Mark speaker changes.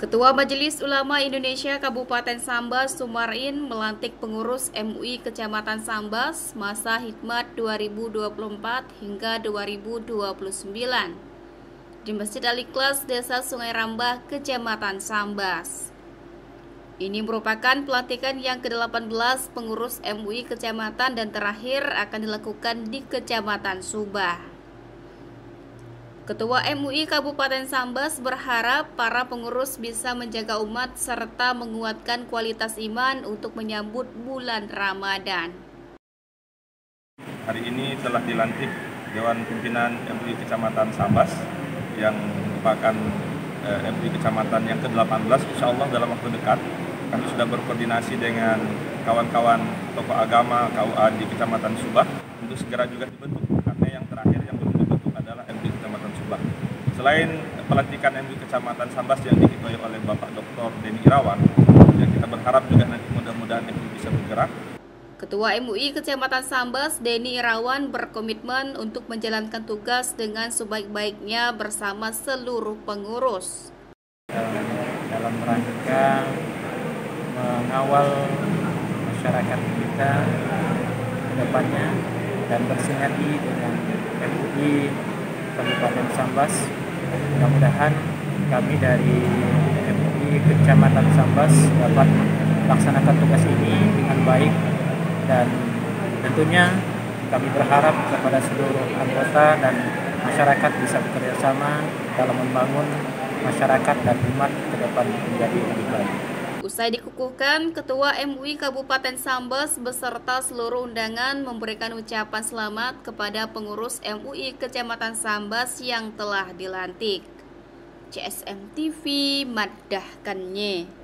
Speaker 1: Ketua Majelis Ulama Indonesia Kabupaten Sambas Sumarin melantik pengurus MUI Kecamatan Sambas masa hikmat 2024 hingga 2029 di Masjid Al-Ikhlas Desa Sungai Rambah, Kecamatan Sambas. Ini merupakan pelantikan yang ke-18 pengurus MUI Kecamatan dan terakhir akan dilakukan di Kecamatan Subah. Ketua MUI Kabupaten Sambas berharap para pengurus bisa menjaga umat serta menguatkan kualitas iman untuk menyambut bulan Ramadan.
Speaker 2: Hari ini telah dilantik Dewan Pimpinan MUI Kecamatan Sambas yang merupakan MUI Kecamatan yang ke-18. Insya Allah dalam waktu dekat kami sudah berkoordinasi dengan kawan-kawan tokoh agama KUA di Kecamatan Subah untuk segera juga dibentuk, karena yang terakhir yang belum dibentuk adalah MUI Kecamatan Subah. Selain pelantikan MUI Kecamatan Sambas yang diketuai oleh Bapak Dr. Denny Irawan, yang kita berharap juga nanti mudah-mudahan MUI bisa bergerak.
Speaker 1: Ketua MUI Kecamatan Sambas Denny Irawan berkomitmen untuk menjalankan tugas dengan sebaik-baiknya bersama seluruh pengurus.
Speaker 3: Dalam rangka mengawal masyarakat kita ke depannya dan bersinergi dengan MUI Kabupaten Sambas, mudah-mudahan kami dari MUI Kecamatan Sambas dapat melaksanakan tugas ini dengan baik, dan tentunya kami berharap kepada seluruh anggota dan masyarakat bisa bekerja sama dalam membangun masyarakat dan umat ke depan menjadi lebih baik.
Speaker 1: Usai dikukuhkan, Ketua MUI Kabupaten Sambas beserta seluruh undangan memberikan ucapan selamat kepada pengurus MUI Kecamatan Sambas yang telah dilantik. CSM TV madahkannya.